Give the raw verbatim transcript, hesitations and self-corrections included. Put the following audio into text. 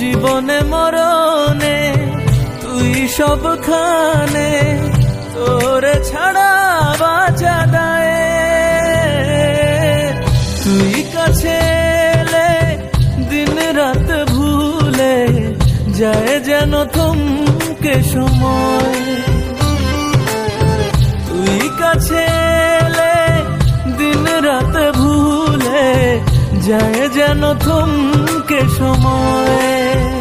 জীবনে মরণে তুই সবখানে, তোরে ছাড়া বাঁচা দায়। তুই কাছে এলে দিন রাত ভুলে যায় যেন থমকে সময়। তুই কাছে এলে দিন রাত ভুলে যায় যেন থমকে সময়।